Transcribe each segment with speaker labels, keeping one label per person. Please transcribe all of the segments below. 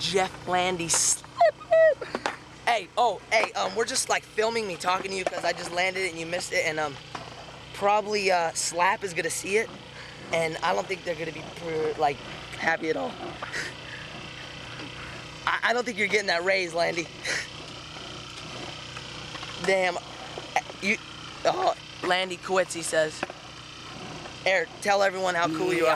Speaker 1: Jeff Landy slip. Hey, we're just like filming me talking to you because I just landed it and you missed it, and probably Slap is gonna see it, and I don't think they're gonna be like happy at all. I don't think you're getting that raise, Landy. Damn, Landy quits, he says. Eric, tell everyone how cool you are.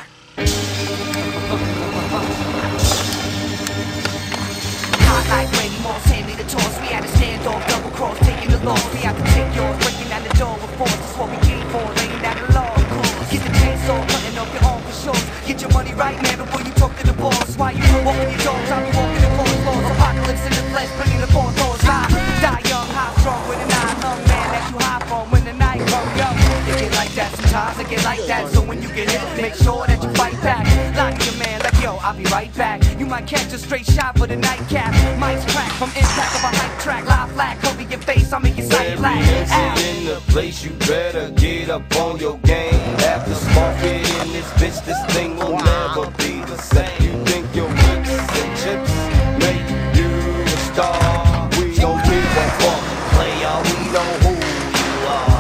Speaker 2: Like Randy Moss, hand me the toss. We had a standoff, double cross, taking the loss. We had to take yours, breaking down the door with force. That's what we came for, laying down the law. Get the chainsaw, cutting off your arm for sure. Get your money right, man, before you talk to the boss. While you walking your dogs, I'll be walking the floors. Apocalypse in the flesh, bringing the four doors. Die young, high strong with an eye. Young man that you high from when the night comes. Yo, it get like that sometimes, it get like that. So when you get hit, make sure that you fight back. Like your man, like yo, I'll be right back. You might catch a straight shot for the nightcap. Mike's crack from impact of a hype track. Live flat, cover your face, I'll make your sight black.
Speaker 3: In the place, you better get up on your game. After smoking in this bitch, this thing will never be the same. You think your whips and chips make you a star? We don't give a fuck, player. We know who you are.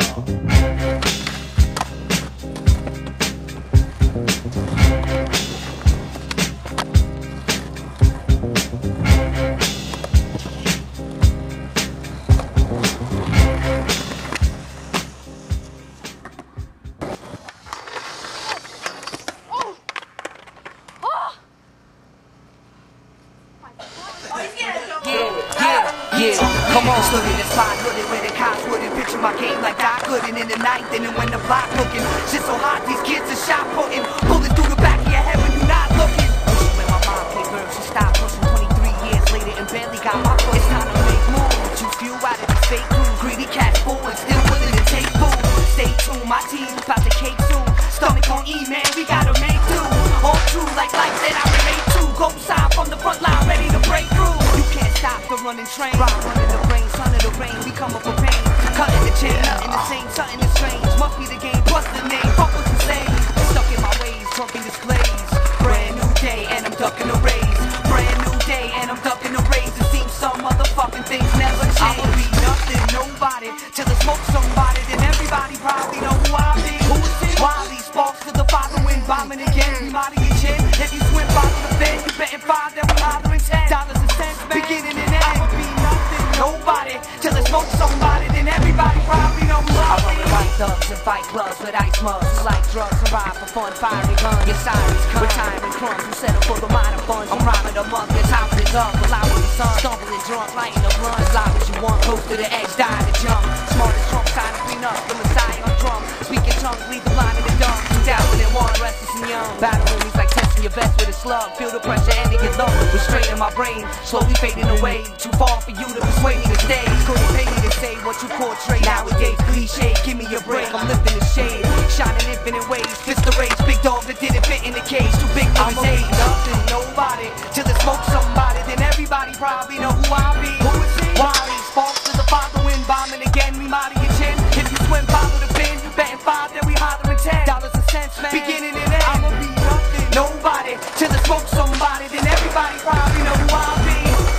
Speaker 2: Come on, stood in the spot, hooded where the cops wouldn't picture my game like I couldn't in the night. Then when the block looking, shit so hot, these kids are shot putting, pulling through the back of your head when you're not looking. When my mom came girl, she stopped pushing 23 years later and barely got my foot. It's time to make moves, you feel out of this fake crew. Greedy cat forward, still willing to take food. Stay tuned, my team about the cake soon. Stomach on E, man, we gotta make do. All true, like life said I relate to. Go side from the front line, ready to break through. You can't stop the running train. Rock running the brain, son of the rain, we come up for pain. Cutting the chain, nothing the same, something is strange. Must be the game, what's the name? Fuck what's the same. Stuck in my ways, drunk in displays. Brand new day and I'm ducking the rays. Brand new day and I'm ducking the rays. It seems some motherfucking things never change. I'ma be nothing, nobody, till I smoke somebody. Then everybody probably know who I be. Wily sparks to the father wind, bombing again. We mighty your chin. If you swim, follow the fin. You betting 5, then we hollering 10. Dollars and cents, beginning and end. I'ma be nothing, nobody, till I smoke somebody. Then everybody probably know who I be. White thugs and fight clubs with ice mugs. Who like drugs and ride for fun, fiery guns. Your sirens come, retiring crumbs. Who settle for the minor funds. I'm rhyming a month, your time is up. Allow with the sun, stumbling drunk, lighting the blunt. As loud as you want, close to the edge, die to jump. Smart as Trump, sign to clean up. The Messiah on drum, speaking tongues, leave the blind in the dumb. 2001, restless and young. Battle movies like testing your vest with a slug. Feel the pressure and it get low. We're straight in my brain, slowly fading away. Too far for you to persuade me to stay. Couldn't pay me to say what you portray. Nowadays, cliche, give me a break. I'm lifting the shade, shining infinite ways. Fist the race, big dog that didn't fit in the cage. Too big for his age. Nothing, nobody, till it smoke somebody. Then everybody probably know who I be. Who is he? Wily, sparks to the father wind, bombing again. We mighty your chin. If you swim, follow the pin. Betting 5, then we hollering 10. Dollars and cents, man. Beginning and end. I'ma be nothing, nobody, till I smoke somebody. Then everybody probably know who I be.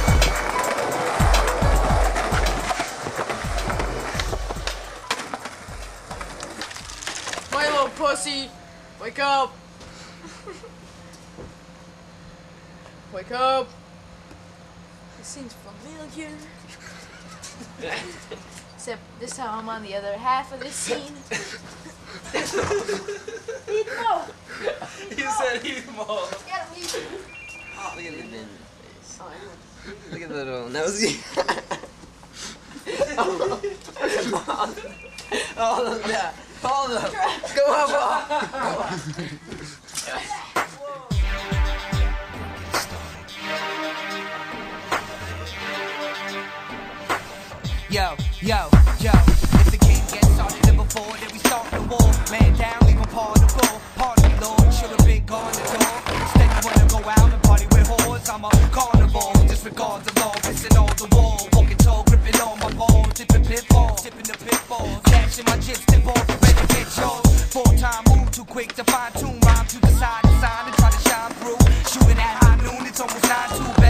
Speaker 4: My little pussy, wake up. Wake up.
Speaker 5: This seems familiar. Except this time I'm on the other half of this scene. Heathmoe!
Speaker 1: You said Heathmoe.
Speaker 5: Gotta leave.
Speaker 1: Oh, look at the bin. Look at the little nosy. Hold up, yeah. Hold up. Go up.
Speaker 2: Yo, if the game gets started then before, then we start the war. Man down, leave him part of the ball. Party lord, should've been gone the door. Instead you wanna go out and party with whores. I'm a carnivore, disregard the law, pissing on the wall. Walking tall, gripping on my ball, tipping pitfall, tipping the pitfall. Dashing my chips, tip off, ready to get yours. 4-time move, too quick to fine tune. Rhyme to the side and try to shine through. Shooting at high noon, it's almost 9-2.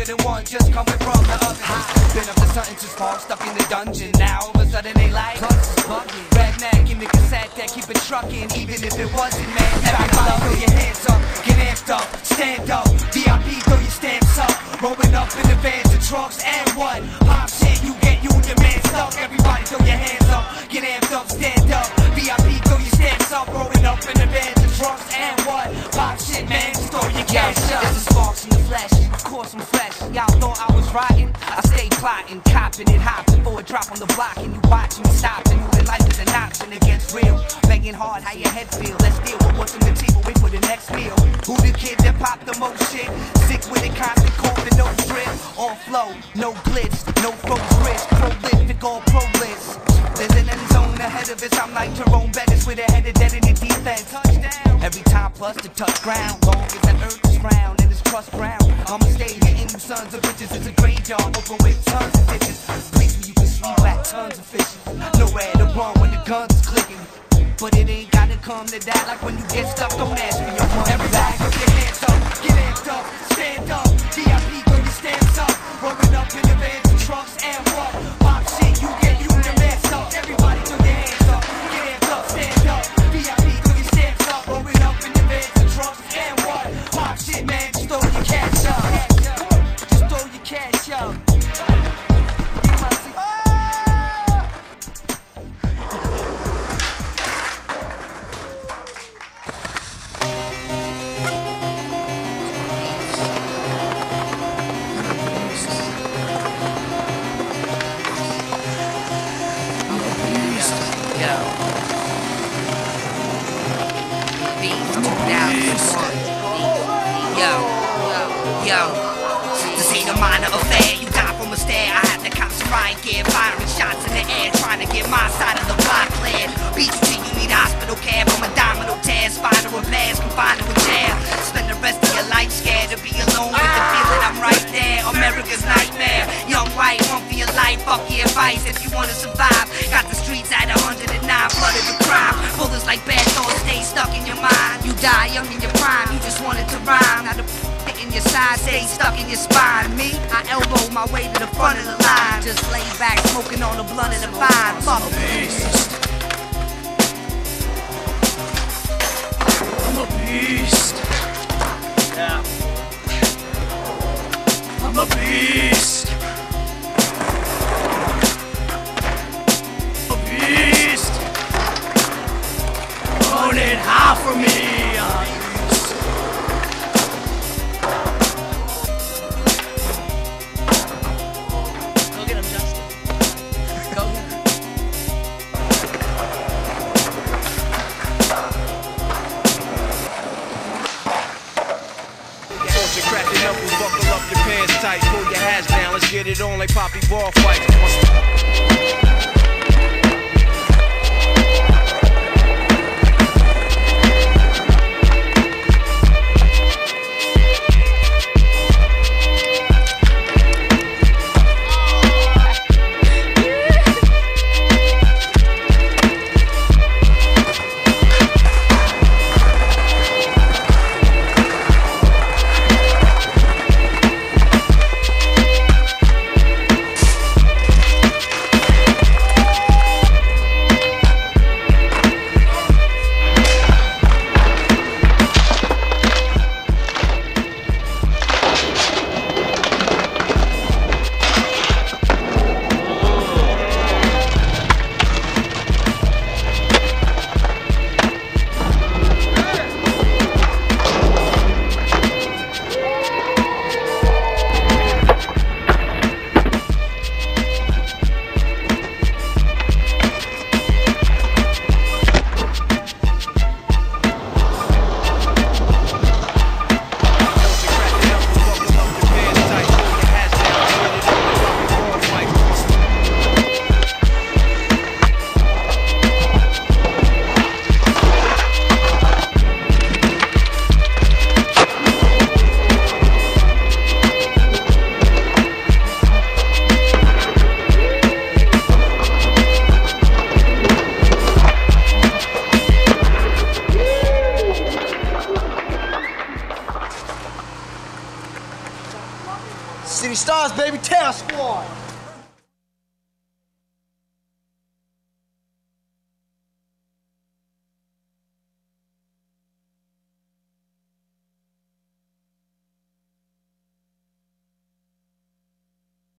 Speaker 2: than one just coming from the oven. Been up to something too small, stuck in the dungeon. Now all of a sudden they like redneck in the cassette that keep it trucking, even if it wasn't, man. Everybody throw your hands up, get amped up, stand up. VIP, throw your stamps up. Rolling up in the vans and trucks, and what? Pop shit, you get you and your man stuck. Everybody throw your hands up, get amped up, stand up. VIP, throw your stamps up. Rolling up in the vans and trucks, and what? Pop shit, man, just throw your cash up. There's the sparks in the flesh, of course I'm fresh. Y'all thought I was rotten? I stay plotting, copping it, hopping for a drop on the block, and you watch me stopping. Moving life is an option, it gets real. Banging hard, how your head feel? Let's deal with what's on the table, wait for the next meal. Who the kid that popped the most shit? Sick with it, constant coughing, no drip. On flow, no glitz, no froze wrist. Prolific, all pro list. There's an end zone ahead of us. I'm like Jerome Bettis with a headed dead in the defense. Touchdown. Every time plus to touch ground. Long as that earth is round and it's crust brown. I'ma stay hitting you sons of bitches. It's a graveyard open with tons of ditches. Place where you can sleep at tons of fishes. Nowhere to run when the guns is clicking. But it ain't gotta come to that. Like when you get stuck, don't ask for your money. Everybody put your hands up, get amped up, stand up. VIP, throw your stamps up. Rolling up in the vans and trucks, and what? Pop shit, you get you and your man stuck. Everybody throw your hands up, get amped up, stand up. VIP, throw your stamps up. Rolling up in the vans and trucks, and what? Pop shit, man, just throw your cash up. Just throw your cash up. This ain't a minor affair, you die from a stare. I had the cops riot gear, firing shots in the air, trying to get my side of the block cleared. Beat you till you need hospital care from a domino tear, spider and blast, confined to a chair. Spend the rest of your life scared to be alone with the feeling I'm right there. America's nightmare, young white, run for your life, fuck your advice if you wanna survive. Got the streets at 109, flooded with crime. Bullets like bad thoughts stay stuck in your mind. You die young in your prime, you just wanted to rhyme. Now the in your side, stay stuck in your spine. Me, I elbow my way to the front of the line. Just lay back, smoking on the blunt of the vine. Fuck beast. I'm a beast. Yeah. I'm a beast. A beast. Run it high for me. Tight, pull your hats down, let's get it on like Poppy ball fight.
Speaker 6: Shooting stars, baby. Terror Squad.